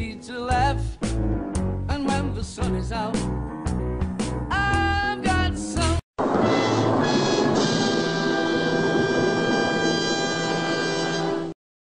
need to laugh. And when the sun is out,